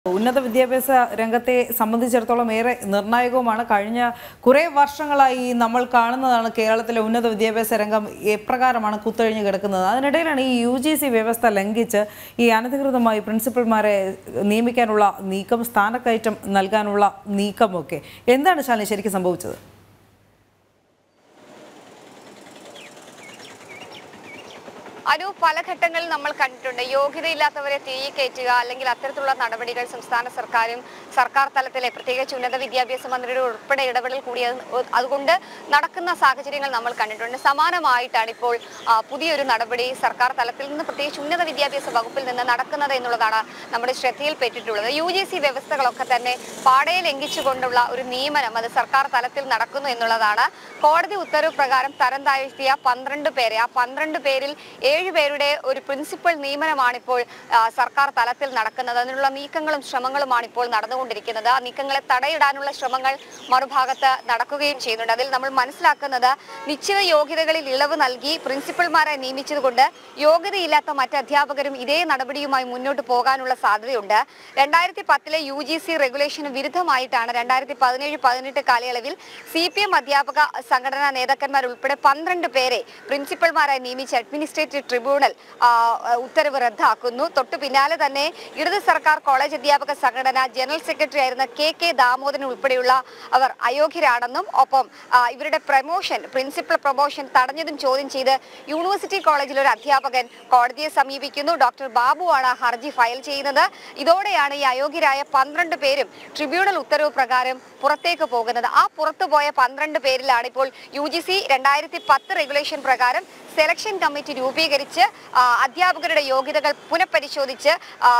ഉന്നത വിദ്യാഭ്യാസ രംഗത്തെ സംബന്ധിച്ചിടത്തോളം ഏറെ നിർണായകവുമാണ്. കഴിഞ്ഞ കുറേ വർഷങ്ങളായി നമ്മൾ കാണുന്നതാണ് കേരളത്തിലെ ഉന്നത വിദ്യാഭ്യാസ രംഗം എപ്രകാരമാണ് കുത്തഴിഞ്ഞു കിടക്കുന്നത്. അതിനിടയിലാണ് ഈ UGC വ്യവസ്ഥ ലംഘിച്ച് ഈ അനധികൃതമായി പ്രിൻസിപ്പൽമാരെ നിയമിക്കാനുള്ള നീക്കം, സ്ഥാനക്കയറ്റം നൽകാനുള്ള നീക്കമൊക്കെ. എന്താണ് ശാലിനി ശരിക്കും സംഭവിച്ചത്? അനു, പല ഘട്ടങ്ങളിൽ നമ്മൾ കണ്ടിട്ടുണ്ട്. യോഗ്യതയില്ലാത്തവരെ തിരികെ കയറ്റുക അല്ലെങ്കിൽ അത്തരത്തിലുള്ള നടപടികൾ സംസ്ഥാന സർക്കാരും സർക്കാർ തലത്തിലെ പ്രത്യേകിച്ച് ഉന്നത വിദ്യാഭ്യാസ മന്ത്രിയുടെ ഉൾപ്പെടെ ഇടപെടൽ കൂടി അതുകൊണ്ട് നടക്കുന്ന സാഹചര്യങ്ങൾ നമ്മൾ കണ്ടിട്ടുണ്ട്. സമാനമായിട്ടാണ് ഇപ്പോൾ പുതിയൊരു നടപടി സർക്കാർ തലത്തിൽ നിന്ന് പ്രത്യേകിച്ച് ഉന്നത വിദ്യാഭ്യാസ വകുപ്പിൽ നിന്ന് നടക്കുന്നത് എന്നുള്ളതാണ് നമ്മുടെ ശ്രദ്ധയിൽപ്പെട്ടിട്ടുള്ളത്. UGC വ്യവസ്ഥകളൊക്കെ തന്നെ പാടെ ലംഘിച്ചുകൊണ്ടുള്ള ഒരു നിയമനം അത് സർക്കാർ തലത്തിൽ നടക്കുന്നു എന്നുള്ളതാണ്. കോടതി ഉത്തരവ് പ്രകാരം തരം താഴ്ത്തിയ 12 പേരെ, ആ 12 പേരിൽ 7 പേരുടെ ഒരു പ്രിൻസിപ്പൽ നിയമനമാണ് ഇപ്പോൾ സർക്കാർ തലത്തിൽ നടക്കുന്നത്. അതിനുള്ള നീക്കങ്ങളും ശ്രമങ്ങളുമാണ് ഇപ്പോൾ നടന്നുകൊണ്ടിരിക്കുന്നത്. ആ നീക്കങ്ങളെ തടയിടാനുള്ള ശ്രമങ്ങൾ മറുഭാഗത്ത് നടക്കുകയും ചെയ്യുന്നുണ്ട്. അതിൽ നമ്മൾ മനസ്സിലാക്കുന്നത് നിശ്ചിത യോഗ്യതകളിൽ ഇളവ് നൽകി പ്രിൻസിപ്പൽമാരെ നിയമിച്ചതുകൊണ്ട് യോഗ്യതയില്ലാത്ത മറ്റ് അധ്യാപകരും ഇതേ നടപടിയുമായി മുന്നോട്ട് പോകാനുള്ള സാധ്യതയുണ്ട്. 2010 UGC റെഗുലേഷന് വിരുദ്ധമായിട്ടാണ് 2017-18 കാലയളവിൽ CPM അധ്യാപക സംഘടനാ നേതാക്കന്മാർ ഉൾപ്പെടെ 12 പേരെ പ്രിൻസിപ്പൽമാരായി നിയമിച്ച അഡ്മിനിസ്ട്രേറ്റീവ് ട്രിബ്യൂണൽ ഉത്തരവ് റദ്ദാക്കുന്നു. തൊട്ടു പിന്നാലെ തന്നെ ഇടത് സർക്കാർ കോളേജ് അധ്യാപക സംഘടന ജനറൽ സെക്രട്ടറി ആയിരുന്ന KK ദാമോദരൻ ഉൾപ്പെടെയുള്ള അവർ അയോഗ്യരാണെന്നും ഒപ്പം ഇവരുടെ പ്രിൻസിപ്പൽ പ്രൊമോഷൻ തടഞ്ഞതും ചോദ്യം ചെയ്ത് യൂണിവേഴ്സിറ്റി കോളേജിൽ ഒരു അധ്യാപകൻ കോടതിയെ സമീപിക്കുന്നു. ഡോക്ടർ ബാബുവാണ് ഹർജി ഫയൽ ചെയ്യുന്നത്. ഇതോടെയാണ് ഈ അയോഗ്യരായ 12 പേരും ട്രിബ്യൂണൽ ഉത്തരവ് പ്രകാരം പുറത്തേക്ക് പോകുന്നത്. ആ പുറത്തുപോയ 12 പേരിലാണ് ഇപ്പോൾ UGC 2010 റെഗുലേഷൻ പ്രകാരം സെലക്ഷൻ കമ്മിറ്റി രൂപീകരിച്ച് അധ്യാപകരുടെ യോഗ്യതകൾ പുനഃപരിശോധിച്ച്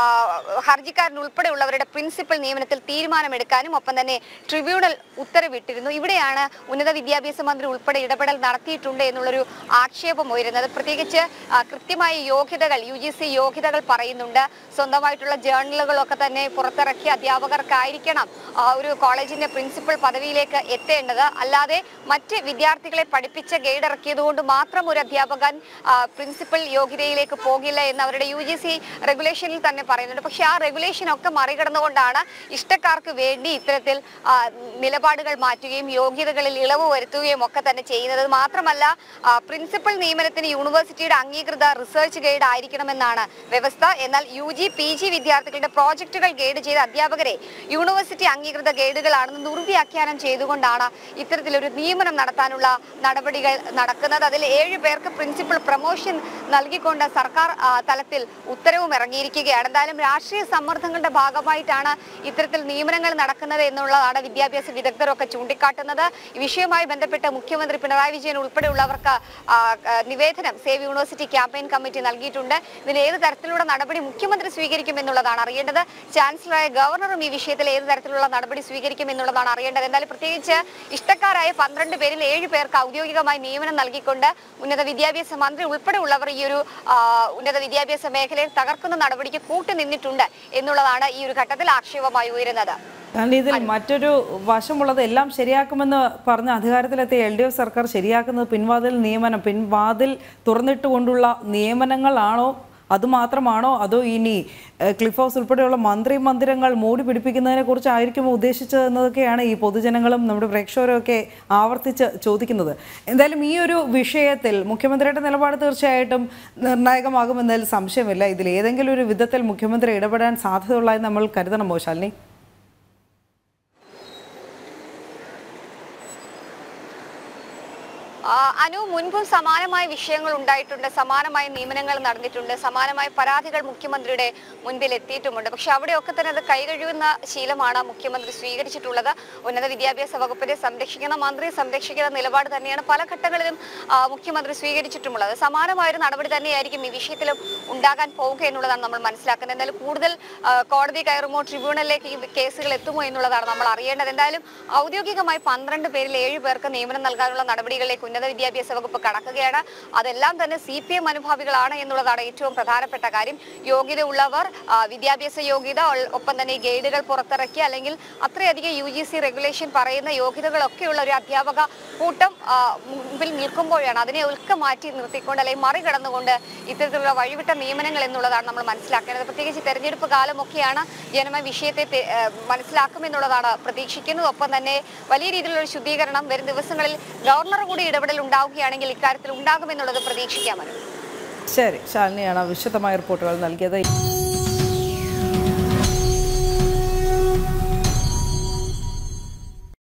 ഹർജിക്കാരൻ ഉൾപ്പെടെയുള്ളവരുടെ പ്രിൻസിപ്പൽ നിയമനത്തിൽ തീരുമാനമെടുക്കാനും ഒപ്പം തന്നെ ട്രിബ്യൂണൽ ഉത്തരവിട്ടിരുന്നു. ഇവിടെയാണ് ഉന്നത വിദ്യാഭ്യാസ മന്ത്രി ഉൾപ്പെടെ ഇടപെടൽ നടത്തിയിട്ടുണ്ട് എന്നുള്ളൊരു ആക്ഷേപം ഉയരുന്നത്. പ്രത്യേകിച്ച് കൃത്യമായ യോഗ്യതകൾ UGC യോഗ്യതകൾ പറയുന്നുണ്ട്. സ്വന്തമായിട്ടുള്ള ജേർണലുകളൊക്കെ തന്നെ പുറത്തിറക്കിയ അധ്യാപകർക്കായിരിക്കണം ഒരു കോളേജിന്റെ പ്രിൻസിപ്പൽ പദവിയിലേക്ക് എത്തേണ്ടത്. അല്ലാതെ മറ്റ് വിദ്യാർത്ഥികളെ പഠിപ്പിച്ച ഗൈഡ് ഇറക്കിയത് കൊണ്ട് മാത്രം ഒരു അധ്യാപകൻ പ്രിൻസിപ്പൽ യോഗ്യതയിലേക്ക് പോകില്ല എന്ന് അവരുടെ UGC റെഗുലേഷനിൽ തന്നെ പറയുന്നുണ്ട്. പക്ഷെ ആ റെഗുലേഷൻ ഒക്കെ മറികടന്നുകൊണ്ടാണ് ഇഷ്ടക്കാർക്ക് വേണ്ടി ഇത്തരത്തിൽ നിലപാടുകൾ മാറ്റുകയും യോഗ്യതകളിൽ ഇളവ് വരുത്തുകയും ഒക്കെ തന്നെ ചെയ്യുന്നത്. മാത്രമല്ല പ്രിൻസിപ്പൽ നിയമനത്തിന് യൂണിവേഴ്സിറ്റിയുടെ അംഗീകൃത റിസർച്ച് ഗൈഡ് ആയിരിക്കണമെന്നാണ് വ്യവസ്ഥ. എന്നാൽ UG PG വിദ്യാർത്ഥികളുടെ പ്രോജക്റ്റുകൾ ഗൈഡ് ചെയ്ത അധ്യാപകരെ യൂണിവേഴ്സിറ്റി അംഗീകൃത ഗൈഡുകളാണെന്ന് ദുർവ്യാഖ്യാനം ചെയ്തുകൊണ്ടാണ് ഇത്തരത്തിലൊരു നിയമനം നടത്താനുള്ള നടപടികൾ നടക്കുന്നത്. അതിൽ 7 പേർക്ക് പ്രിൻസിപ്പൽ പ്രൊമോഷൻ നൽകിക്കൊണ്ട് സർക്കാർ തലത്തിൽ ഉത്തരവും ഇറങ്ങിയിരിക്കുകയാണ്. എന്തായാലും രാഷ്ട്രീയ സമ്മർദ്ദങ്ങളുടെ ഭാഗമായിട്ടാണ് ഇത്തരത്തിൽ നിയമനങ്ങൾ നടക്കുന്നത് എന്നുള്ളതാണ് വിദ്യാഭ്യാസ വിദഗ്ധരൊക്കെ ചൂണ്ടിക്കാട്ടുന്നത്. ഈ വിഷയവുമായി ബന്ധപ്പെട്ട് മുഖ്യമന്ത്രി പിണറായി വിജയൻ ഉൾപ്പെടെയുള്ളവർക്ക് നിവേദനം സേവ് യൂണിവേഴ്സിറ്റി ക്യാമ്പയിൻ കമ്മിറ്റി നൽകിയിട്ടുണ്ട്. ഇതിൽ ഏത് തരത്തിലുള്ള നടപടി മുഖ്യമന്ത്രി സ്വീകരിക്കും എന്നുള്ളതാണ് അറിയേണ്ടത്. ചാൻസലറായ ഗവർണറും ഈ വിഷയത്തിൽ ഏത് തരത്തിലുള്ള നടപടി സ്വീകരിക്കും എന്നുള്ളതാണ് അറിയേണ്ടത്. എന്തായാലും പ്രത്യേകിച്ച് ഇഷ്ടക്കാരായ 12 പേരിൽ 7 പേർക്ക് ഔദ്യോഗികമായി നിയമനം നൽകിക്കൊണ്ട് ഉന്നത വിദ്യാഭ്യാസ മന്ത്രി ഉൾപ്പെടെയുള്ളവർ ഈ ഒരു ഉന്നത വിദ്യാഭ്യാസ മേഖലയിൽ തകർക്കുന്ന നടപടിക്ക് കൂട്ടുനിന്നിട്ടുണ്ട് എന്നുള്ളതാണ് ഈ ഒരു ഘട്ടത്തിൽ ആക്ഷേപമായി ഉയരുന്നത്. ഇതിൽ മറ്റൊരു വശമുള്ളത്, എല്ലാം ശരിയാക്കുമെന്ന് പറഞ്ഞ അധികാരത്തിലെത്തിയ LDF സർക്കാർ ശരിയാക്കുന്നത് പിൻവാതിൽ നിയമനം, പിൻവാതിൽ തുറന്നിട്ടുകൊണ്ടുള്ള നിയമനങ്ങളാണോ, അതുമാത്രമാണോ, അതോ ഇനി ക്ലിഫ് ഹൗസ് ഉൾപ്പെടെയുള്ള മന്ദിരങ്ങൾ മൂടി പിടിപ്പിക്കുന്നതിനെ കുറിച്ചായിരിക്കുമോ ഉദ്ദേശിച്ചതെന്നതൊക്കെയാണ് ഈ പൊതുജനങ്ങളും നമ്മുടെ പ്രേക്ഷകരും ഒക്കെ ആവർത്തിച്ച് ചോദിക്കുന്നത്. എന്തായാലും ഈ ഒരു വിഷയത്തിൽ മുഖ്യമന്ത്രിയുടെ നിലപാട് തീർച്ചയായിട്ടും നിർണായകമാകുമെന്നതിൽ സംശയമില്ല. ഇതിൽ ഏതെങ്കിലും ഒരു വിധത്തിൽ മുഖ്യമന്ത്രി ഇടപെടാൻ സാധ്യതയുള്ളതായി നമ്മൾ കരുതണമോ ശാലിനി? അനു, മുൻപും സമാനമായ വിഷയങ്ങൾ ഉണ്ടായിട്ടുണ്ട്, സമാനമായ നിയമനങ്ങൾ നടന്നിട്ടുണ്ട്, സമാനമായ പരാതികൾ മുഖ്യമന്ത്രിയുടെ മുൻപിൽ എത്തിയിട്ടുമുണ്ട്. പക്ഷെ അവിടെയൊക്കെ തന്നെ അത് കൈകഴുകുന്ന ശീലമാണ് മുഖ്യമന്ത്രി സ്വീകരിച്ചിട്ടുള്ളത്. ഉന്നത വിദ്യാഭ്യാസ വകുപ്പിനെ സംരക്ഷിക്കുന്ന, മന്ത്രിയെ സംരക്ഷിക്കുന്ന നിലപാട് തന്നെയാണ് പല ഘട്ടങ്ങളിലും മുഖ്യമന്ത്രി സ്വീകരിച്ചിട്ടുമുള്ളത്. സമാനമായൊരു നടപടി തന്നെയായിരിക്കും ഈ വിഷയത്തിലും ഉണ്ടാകാൻ പോവുക എന്നുള്ളതാണ് നമ്മൾ മനസ്സിലാക്കുന്നത്. എന്തായാലും കൂടുതൽ കോടതി കയറുമോ, ട്രിബ്യൂണലിലേക്ക് ഈ കേസുകൾ എത്തുമോ എന്നുള്ളതാണ് നമ്മൾ അറിയേണ്ടത്. എന്തായാലും ഔദ്യോഗികമായി 12 പേരിൽ 7 പേർക്ക് നിയമനം നൽകാനുള്ള നടപടികളിലേക്ക് ഉന്നത വിദ്യാഭ്യാസ വകുപ്പ് കടക്കുകയാണ്. അതെല്ലാം തന്നെ CPM അനുഭാവികളാണ് എന്നുള്ളതാണ് ഏറ്റവും പ്രധാനപ്പെട്ട കാര്യം. യോഗ്യത ഉള്ളവർ, വിദ്യാഭ്യാസ യോഗ്യത, ഒപ്പം തന്നെ ഗൈഡുകൾ പുറത്തിറക്കി അല്ലെങ്കിൽ അത്രയധികം UGC റെഗുലേഷൻ പറയുന്ന യോഗ്യതകളൊക്കെയുള്ള ഒരു അധ്യാപക കൂട്ടം മുമ്പിൽ നിൽക്കുമ്പോഴാണ് അതിനെ മാറ്റി നിർത്തിക്കൊണ്ട് അല്ലെങ്കിൽ മറികടന്നുകൊണ്ട് ഇത്തരത്തിലുള്ള വഴിവിട്ട നിയമനങ്ങൾ എന്നുള്ളതാണ് നമ്മൾ മനസ്സിലാക്കേണ്ടത്. പ്രത്യേകിച്ച് തെരഞ്ഞെടുപ്പ് കാലമൊക്കെയാണ്. ജനങ്ങൾ വിഷയത്തെ മനസ്സിലാക്കുമെന്നുള്ളതാണ് പ്രതീക്ഷിക്കുന്നത്. ഒപ്പം തന്നെ വലിയ രീതിയിലുള്ള ശുദ്ധീകരണം വരും ദിവസങ്ങളിൽ ഗവർണർ കൂടി ഇടപെടൽ ഉണ്ടാവുകയാണെങ്കിൽ ഇക്കാര്യത്തിൽ ഉണ്ടാകുമെന്നുള്ളത് പ്രതീക്ഷിക്കാമല്ലോ. ശരി, ശാലിനിയാണ് വിശദമായ റിപ്പോർട്ടുകൾ നൽകിയത്.